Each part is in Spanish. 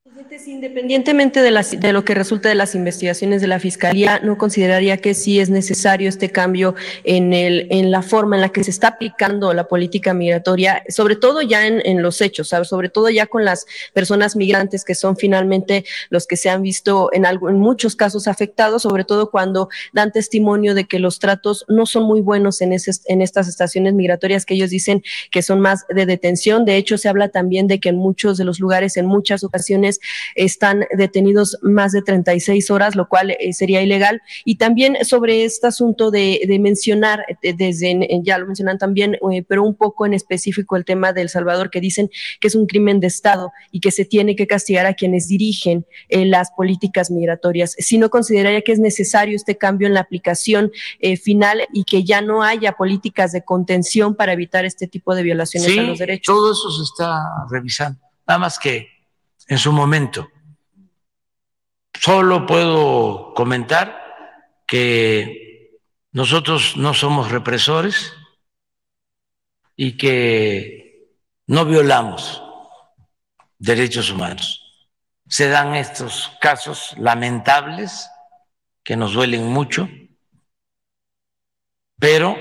Independientemente de lo que resulte de las investigaciones de la Fiscalía, ¿no consideraría que sí es necesario este cambio en la forma en la que se está aplicando la política migratoria, sobre todo ya en los hechos, ¿sabes? Sobre todo ya con las personas migrantes que son finalmente los que se han visto en muchos casos afectados, sobre todo cuando dan testimonio de que los tratos no son muy buenos en estas estaciones migratorias que ellos dicen que son más de detención? De hecho, se habla también de que en muchos de los lugares, en muchas ocasiones, están detenidos más de 36 horas, lo cual sería ilegal. Y también sobre este asunto de mencionar, ya lo mencionan también, pero un poco en específico el tema de El Salvador, que dicen que es un crimen de Estado y que se tiene que castigar a quienes dirigen las políticas migratorias. Si no consideraría que es necesario este cambio en la aplicación final y que ya no haya políticas de contención para evitar este tipo de violaciones a los Sí, derechos. todo eso se está revisando. Nada más que en su momento. Solo puedo comentar que nosotros no somos represores y que no violamos derechos humanos. Se dan estos casos lamentables que nos duelen mucho, pero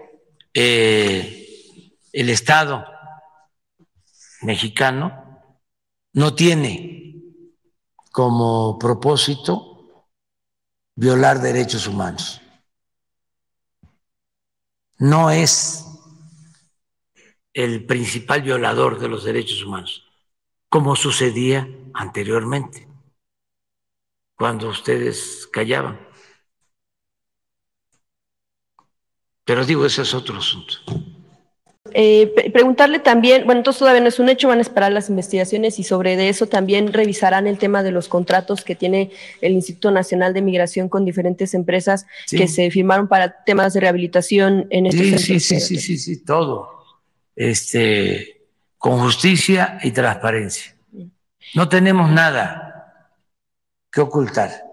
el Estado mexicano no tiene como propósito violar derechos humanos. No es el principal violador de los derechos humanos, como sucedía anteriormente, cuando ustedes callaban. Pero digo, ese es otro asunto. Preguntarle también, bueno, entonces todavía no es un hecho, van a esperar las investigaciones y sobre de eso también revisarán el tema de los contratos que tiene el Instituto Nacional de Migración con diferentes empresas que se firmaron para temas de rehabilitación en estos centros. Sí, todo. Con justicia y transparencia. No tenemos nada que ocultar.